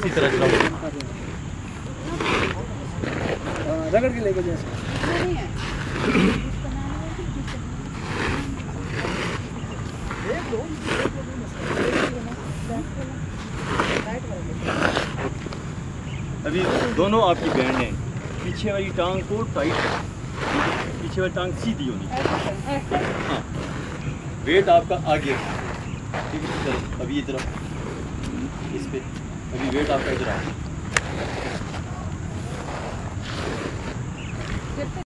इसी तरह चलाओ, रगड़ के लेके जैसे अभी दोनों आपकी बैंड हैं, पीछे वाली टांग को टाइट, पीछे वाली टांग सीधी होनी, हाँ, वेट आपका आगे, ठीक है। अभी इधर इस पे, अभी वेट आपका इधर आ